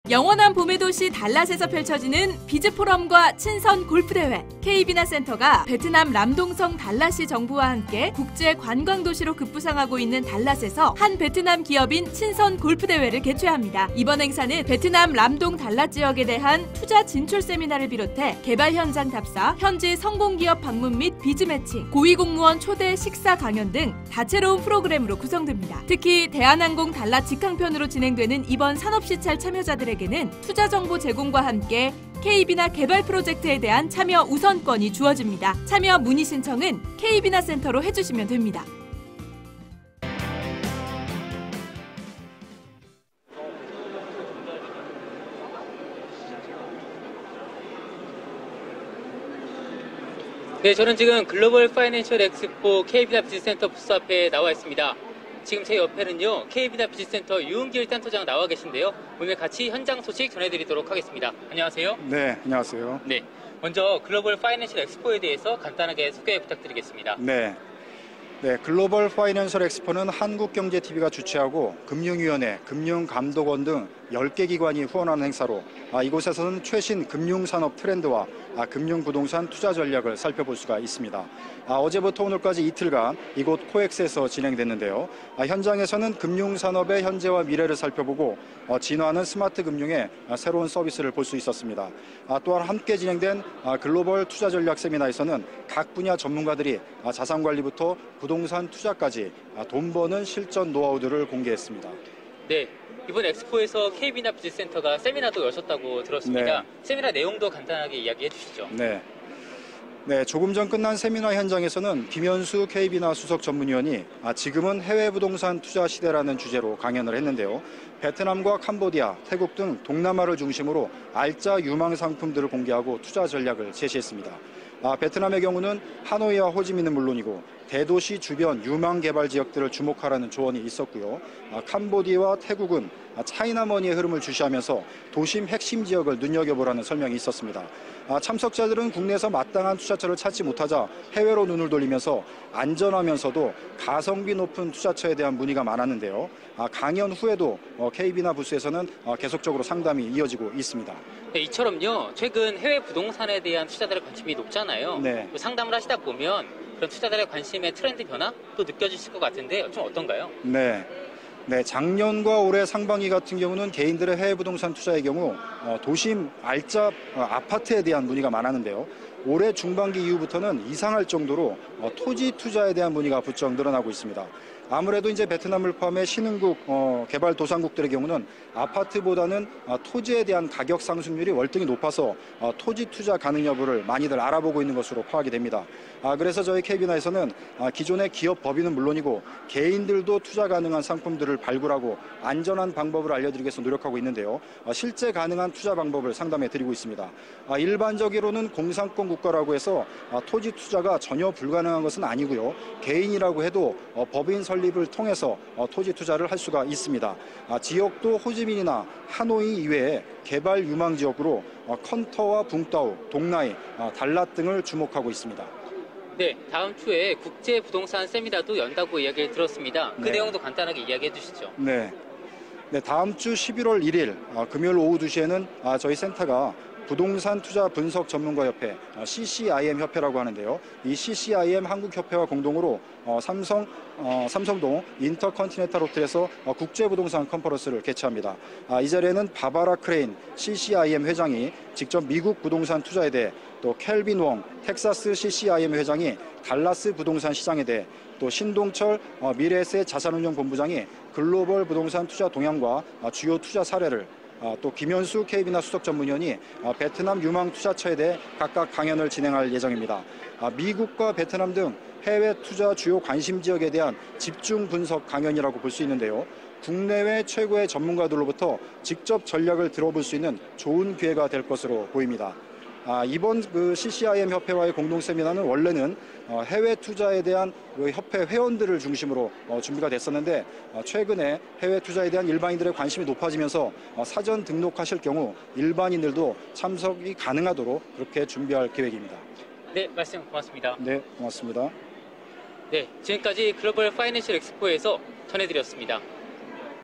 영원한 봄의 도시 달랏에서 펼쳐지는 비즈포럼과 친선 골프대회. K비나센터가 베트남 람동성 달랏시 정부와 함께 국제 관광도시로 급부상하고 있는 달랏에서 한 베트남 기업인 친선 골프대회를 개최합니다. 이번 행사는 베트남 람동 달랏 지역에 대한 투자 진출 세미나를 비롯해 개발 현장 답사, 현지 성공기업 방문 및 비즈 매칭, 고위공무원 초대 식사 강연 등 다채로운 프로그램으로 구성됩니다. 특히 대한항공 달랏 직항편으로 진행되는 이번 산업시찰 참여자들에게는 투자 정보 제공과 함께 K비나 개발 프로젝트에 대한 참여 우선권이 주어집니다. 참여 문의 신청은 K비나센터로 해주시면 됩니다. 네, 저는 지금 글로벌 파이낸셜 엑스포 K비나 비즈센터 부스 앞에 나와 있습니다. 지금 제 옆에는요, K비나 비즈센터 유은길 센터장 나와 계신데요. 오늘 같이 현장 소식 전해드리도록 하겠습니다. 안녕하세요. 네, 안녕하세요. 네, 먼저 글로벌 파이낸셜 엑스포에 대해서 간단하게 소개 부탁드리겠습니다. 네, 글로벌 파이낸셜 엑스포는 한국경제TV가 주최하고 금융위원회, 금융감독원 등 10개 기관이 후원하는 행사로 이곳에서는 최신 금융산업 트렌드와 금융부동산 투자 전략을 살펴볼 수가 있습니다. 어제부터 오늘까지 이틀간 이곳 코엑스에서 진행됐는데요. 현장에서는 금융산업의 현재와 미래를 살펴보고 진화하는 스마트 금융의 새로운 서비스를 볼 수 있었습니다. 또한 함께 진행된 글로벌 투자 전략 세미나에서는 각 분야 전문가들이 자산관리부터 부동산 투자까지 돈 버는 실전 노하우들을 공개했습니다. 네, 이번 엑스포에서 K비나 비즈센터가 세미나도 여셨다고 들었습니다. 네. 세미나 내용도 간단하게 이야기해 주시죠. 네, 조금 전 끝난 세미나 현장에서는 김현수 K비나 수석 전문위원이 지금은 해외 부동산 투자 시대라는 주제로 강연을 했는데요. 베트남과 캄보디아, 태국 등 동남아를 중심으로 알짜 유망 상품들을 공개하고 투자 전략을 제시했습니다. 베트남의 경우는 하노이와 호지민은 물론이고 대도시 주변 유망 개발 지역들을 주목하라는 조언이 있었고요. 캄보디아와 태국은 차이나머니의 흐름을 주시하면서 도심 핵심 지역을 눈여겨보라는 설명이 있었습니다. 참석자들은 국내에서 마땅한 투자처를 찾지 못하자 해외로 눈을 돌리면서 안전하면서도 가성비 높은 투자처에 대한 문의가 많았는데요. 강연 후에도 K비나 부스에서는 계속적으로 상담이 이어지고 있습니다. 네, 이처럼요, 최근 해외 부동산에 대한 투자들의 관심이 높잖아요. 네. 상담을 하시다 보면 그런 투자들의 관심의 트렌드 변화 또 느껴지실 것 같은데 좀 어떤가요? 네, 작년과 올해 상반기 같은 경우는 개인들의 해외 부동산 투자의 경우 도심 알짜 아파트에 대한 문의가 많았는데요. 올해 중반기 이후부터는 이상할 정도로 토지 투자에 대한 문의가 부쩍 늘어나고 있습니다. 아무래도 이제 베트남을 포함해 신흥국 개발도상국들의 경우는 아파트보다는 토지에 대한 가격 상승률이 월등히 높아서 토지 투자 가능 여부를 많이들 알아보고 있는 것으로 파악이 됩니다. 그래서 저희 K비나에서는 기존의 기업 법인은 물론이고 개인들도 투자 가능한 상품들을 발굴하고 안전한 방법을 알려드리기 위해서 노력하고 있는데요. 실제 가능한 투자 방법을 상담해 드리고 있습니다. 일반적으로는 공산권 국가라고 해서 토지 투자가 전혀 불가능한 것은 아니고요. 개인이라고 해도 법인 설립을 통해서 토지 투자를 할 수가 있습니다. 지역도 호지민이나 하노이 이외에 개발 유망 지역으로 컨터와 붕따오, 동나이, 달랏 등을 주목하고 있습니다. 네, 다음 주에 국제 부동산 세미나도 연다고 이야기를 들었습니다. 그 내용도 간단하게 이야기해 주시죠. 네, 다음 주 11월 1일 금요일 오후 2시에는 저희 센터가 부동산 투자 분석 전문가협회 CCIM 협회라고 하는데요. 이 CCIM 한국협회와 공동으로 삼성동 인터컨티넨탈 호텔에서 국제부동산 컨퍼런스를 개최합니다. 이 자리에는 바바라 크레인 CCIM 회장이 직접 미국 부동산 투자에 대해, 또 켈빈 웡 텍사스 CCIM 회장이 달라스 부동산 시장에 대해, 또 신동철 미래에셋 자산운용본부장이 글로벌 부동산 투자 동향과 주요 투자 사례를, 또 김현수 K비나 수석 전문위원이 베트남 유망 투자처에 대해 각각 강연을 진행할 예정입니다. 미국과 베트남 등 해외 투자 주요 관심 지역에 대한 집중 분석 강연이라고 볼 수 있는데요. 국내외 최고의 전문가들로부터 직접 전략을 들어볼 수 있는 좋은 기회가 될 것으로 보입니다. 이번 CCIM 협회와의 공동 세미나는 원래는 해외 투자에 대한 협회 회원들을 중심으로 준비가 됐었는데, 최근에 해외 투자에 대한 일반인들의 관심이 높아지면서 사전 등록하실 경우 일반인들도 참석이 가능하도록 그렇게 준비할 계획입니다. 네, 말씀 고맙습니다. 네, 고맙습니다. 네, 지금까지 글로벌 파이낸셜 엑스포에서 전해드렸습니다.